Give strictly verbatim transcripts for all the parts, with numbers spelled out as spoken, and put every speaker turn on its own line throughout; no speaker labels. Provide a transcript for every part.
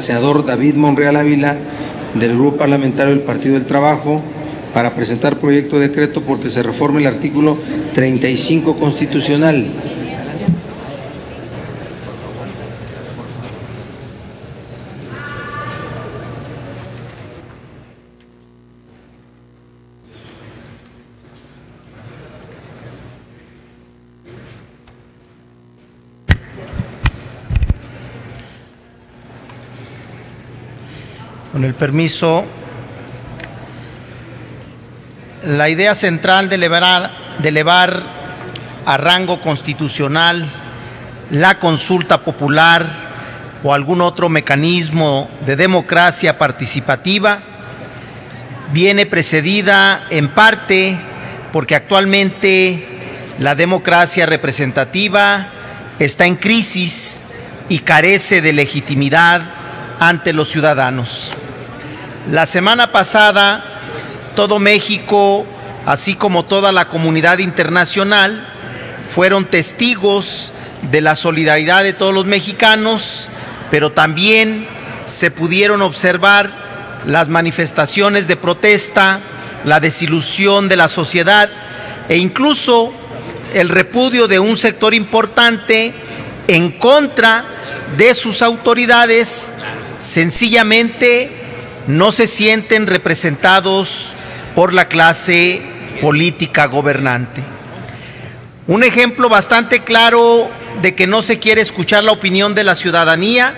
Senador David Monreal Ávila, del Grupo Parlamentario del Partido del Trabajo, para presentar proyecto de decreto porque se reforme el artículo treinta y cinco constitucional.
Con el permiso, la idea central de elevar, de elevar a rango constitucional la consulta popular o algún otro mecanismo de democracia participativa viene precedida en parte porque actualmente la democracia representativa está en crisis y carece de legitimidad ante los ciudadanos. La semana pasada, todo México, así como toda la comunidad internacional, fueron testigos de la solidaridad de todos los mexicanos, pero también se pudieron observar las manifestaciones de protesta, la desilusión de la sociedad e incluso el repudio de un sector importante en contra de sus autoridades. Sencillamente no se sienten representados por la clase política gobernante. Un ejemplo bastante claro de que no se quiere escuchar la opinión de la ciudadanía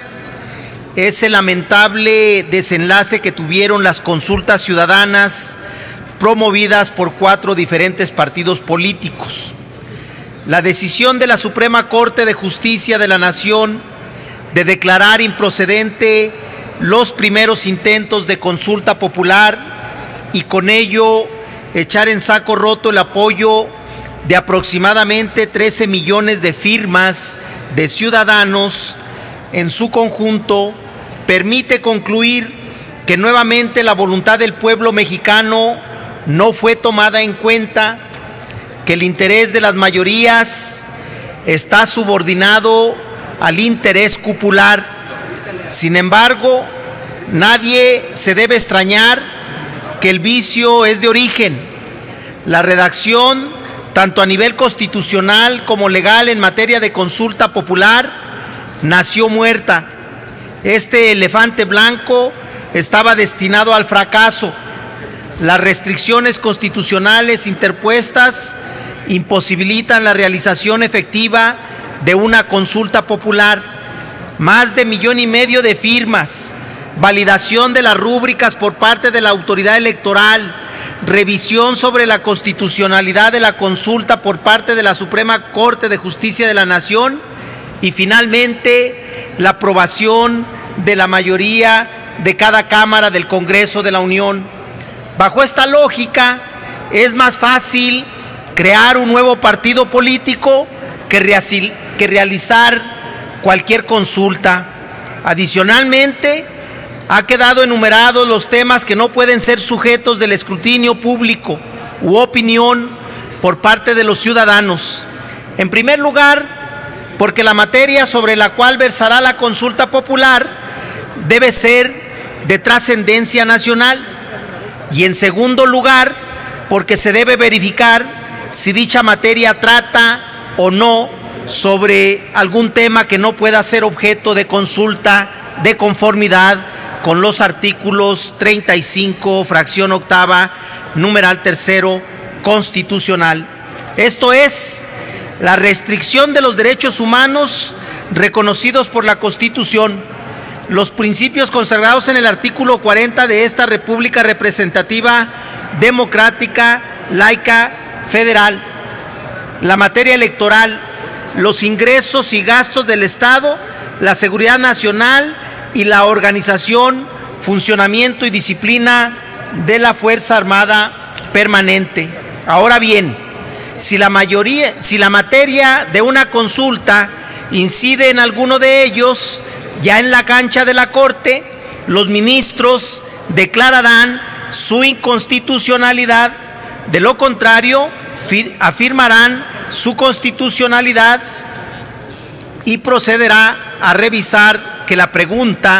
es el lamentable desenlace que tuvieron las consultas ciudadanas promovidas por cuatro diferentes partidos políticos. La decisión de la Suprema Corte de Justicia de la Nación de declarar improcedente los primeros intentos de consulta popular y con ello echar en saco roto el apoyo de aproximadamente trece millones de firmas de ciudadanos en su conjunto, permite concluir que nuevamente la voluntad del pueblo mexicano no fue tomada en cuenta, que el interés de las mayorías está subordinado al interés popular. Sin embargo, nadie se debe extrañar que el vicio es de origen. La redacción, tanto a nivel constitucional como legal en materia de consulta popular, nació muerta. Este elefante blanco estaba destinado al fracaso. Las restricciones constitucionales interpuestas imposibilitan la realización efectiva de una consulta popular. Más de millón y medio de firmas, validación de las rúbricas por parte de la autoridad electoral, revisión sobre la constitucionalidad de la consulta por parte de la Suprema Corte de Justicia de la Nación y finalmente la aprobación de la mayoría de cada Cámara del Congreso de la Unión. Bajo esta lógica, es más fácil crear un nuevo partido político que, real, que realizar cualquier consulta. Adicionalmente, ha quedado enumerados los temas que no pueden ser sujetos del escrutinio público u opinión por parte de los ciudadanos. En primer lugar, porque la materia sobre la cual versará la consulta popular debe ser de trascendencia nacional. Y en segundo lugar, porque se debe verificar si dicha materia trata o no sobre algún tema que no pueda ser objeto de consulta de conformidad con los artículos treinta y cinco, fracción octava, numeral tercero, constitucional. Esto es, la restricción de los derechos humanos reconocidos por la Constitución, los principios consagrados en el artículo cuarenta de esta República Representativa, Democrática, Laica, Federal, la materia electoral, los ingresos y gastos del Estado, la seguridad nacional y la organización, funcionamiento y disciplina de la Fuerza Armada Permanente. Ahora bien, si la mayoría, si la materia de una consulta incide en alguno de ellos, ya en la cancha de la Corte, los ministros declararán su inconstitucionalidad. De lo contrario, afirmarán su constitucionalidad y procederá a revisar que la pregunta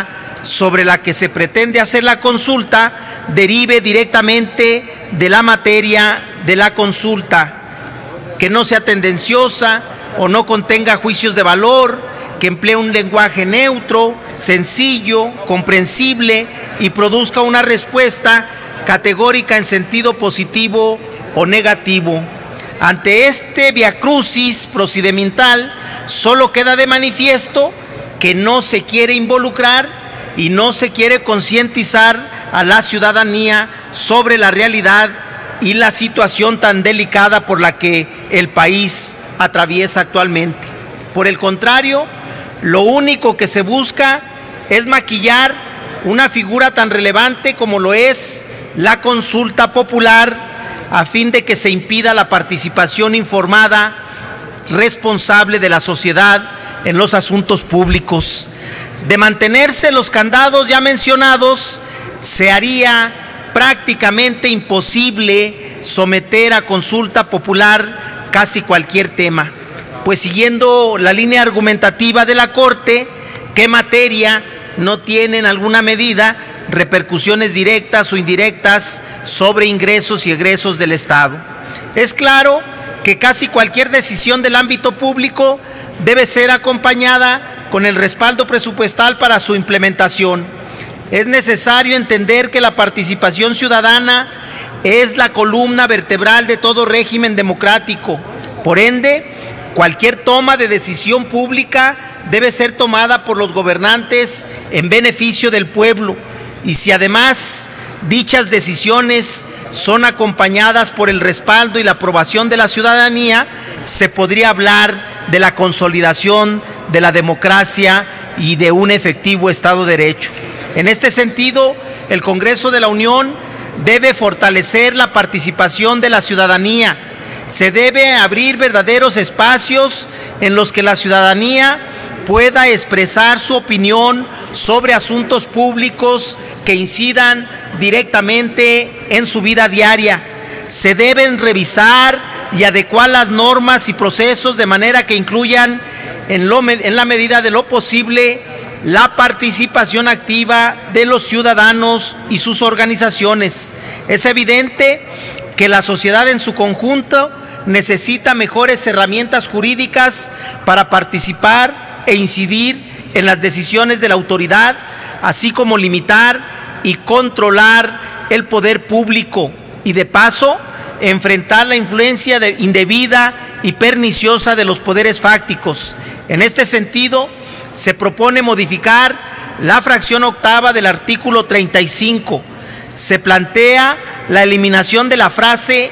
sobre la que se pretende hacer la consulta derive directamente de la materia de la consulta, que no sea tendenciosa o no contenga juicios de valor, que emplee un lenguaje neutro, sencillo, comprensible y produzca una respuesta categórica en sentido positivo o negativo. Ante este viacrucis procedimental, solo queda de manifiesto que no se quiere involucrar y no se quiere concientizar a la ciudadanía sobre la realidad y la situación tan delicada por la que el país atraviesa actualmente. Por el contrario, lo único que se busca es maquillar una figura tan relevante como lo es la consulta popular, a fin de que se impida la participación informada, responsable de la sociedad en los asuntos públicos. De mantenerse los candados ya mencionados, se haría prácticamente imposible someter a consulta popular casi cualquier tema, pues siguiendo la línea argumentativa de la Corte, ¿qué materia no tiene en alguna medida repercusiones directas o indirectas sobre ingresos y egresos del Estado? Es claro que casi cualquier decisión del ámbito público debe ser acompañada con el respaldo presupuestal para su implementación. Es necesario entender que la participación ciudadana es la columna vertebral de todo régimen democrático. Por ende, cualquier toma de decisión pública debe ser tomada por los gobernantes en beneficio del pueblo. Y si además dichas decisiones son acompañadas por el respaldo y la aprobación de la ciudadanía, se podría hablar de la consolidación de la democracia y de un efectivo Estado de Derecho. En este sentido, el Congreso de la Unión debe fortalecer la participación de la ciudadanía. Se debe abrir verdaderos espacios en los que la ciudadanía pueda expresar su opinión sobre asuntos públicos que incidan directamente en su vida diaria. Se deben revisar y adecuar las normas y procesos de manera que incluyan en, lo, en la medida de lo posible la participación activa de los ciudadanos y sus organizaciones. Es evidente que la sociedad en su conjunto necesita mejores herramientas jurídicas para participar e incidir en las decisiones de la autoridad, así como limitar y controlar el poder público y, de paso, enfrentar la influencia de, indebida y perniciosa de los poderes fácticos. En este sentido, se propone modificar la fracción octava del artículo treinta y cinco. Se plantea la eliminación de la frase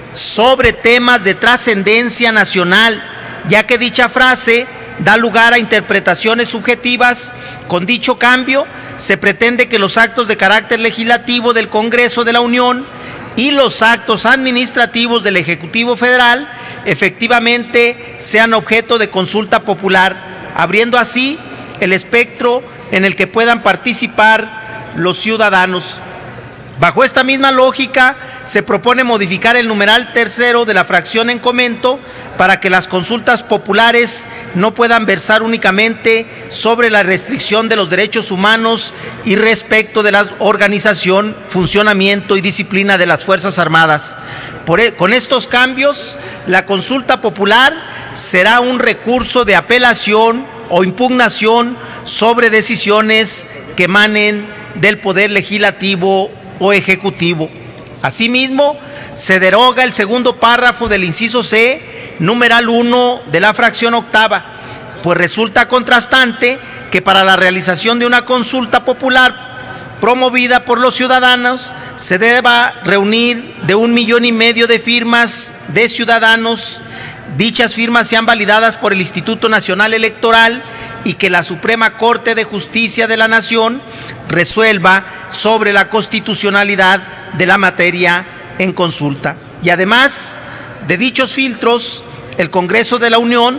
sobre temas de trascendencia nacional, ya que dicha frase da lugar a interpretaciones subjetivas. Con dicho cambio, se pretende que los actos de carácter legislativo del Congreso de la Unión y los actos administrativos del Ejecutivo Federal efectivamente sean objeto de consulta popular, abriendo así el espectro en el que puedan participar los ciudadanos. Bajo esta misma lógica, se propone modificar el numeral tercero de la fracción en comento para que las consultas populares no puedan versar únicamente sobre la restricción de los derechos humanos y respecto de la organización, funcionamiento y disciplina de las Fuerzas Armadas. Por, con estos cambios, la consulta popular será un recurso de apelación o impugnación sobre decisiones que emanen del Poder Legislativo o Ejecutivo. Asimismo, se deroga el segundo párrafo del inciso C, numeral uno de la fracción octava, pues resulta contrastante que para la realización de una consulta popular promovida por los ciudadanos se deba reunir de un millón y medio de firmas de ciudadanos. Dichas firmas sean validadas por el Instituto Nacional Electoral y que la Suprema Corte de Justicia de la Nación resuelva sobre la constitucionalidad de la materia en consulta. Y además de dichos filtros, el Congreso de la Unión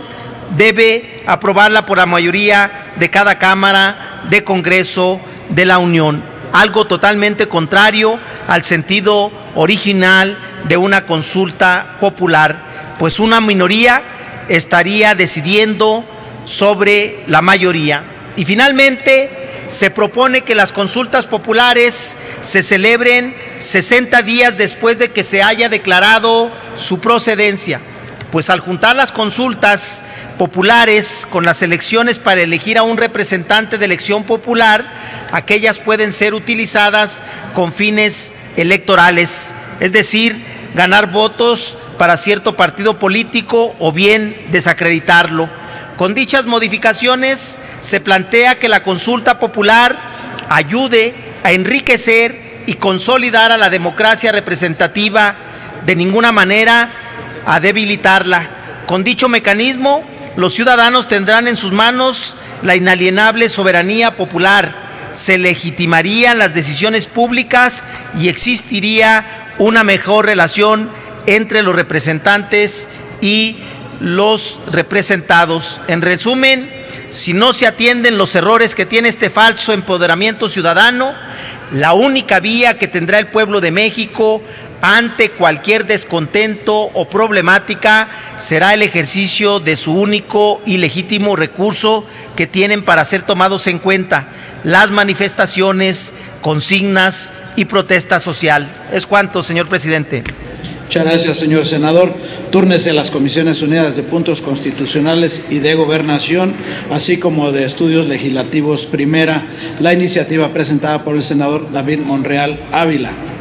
debe aprobarla por la mayoría de cada Cámara de Congreso de la Unión, algo totalmente contrario al sentido original de una consulta popular, pues una minoría estaría decidiendo sobre la mayoría. Y finalmente, se propone que las consultas populares se celebren sesenta días después de que se haya declarado su procedencia, pues al juntar las consultas populares con las elecciones para elegir a un representante de elección popular, aquellas pueden ser utilizadas con fines electorales, es decir, ganar votos para cierto partido político o bien desacreditarlo. Con dichas modificaciones se plantea que la consulta popular ayude a enriquecer y consolidar a la democracia representativa, de ninguna manera a debilitarla. Con dicho mecanismo, los ciudadanos tendrán en sus manos la inalienable soberanía popular, se legitimarían las decisiones públicas y existiría una mejor relación entre los representantes y los representados. En resumen, si no se atienden los errores que tiene este falso empoderamiento ciudadano, la única vía que tendrá el pueblo de México ante cualquier descontento o problemática será el ejercicio de su único y legítimo recurso que tienen para ser tomados en cuenta: las manifestaciones, consignas y protesta social. Es cuanto, señor presidente.
Muchas gracias, señor senador. Túrnese las Comisiones Unidas de Puntos Constitucionales y de Gobernación, así como de Estudios Legislativos. Primera, la iniciativa presentada por el senador David Monreal Ávila.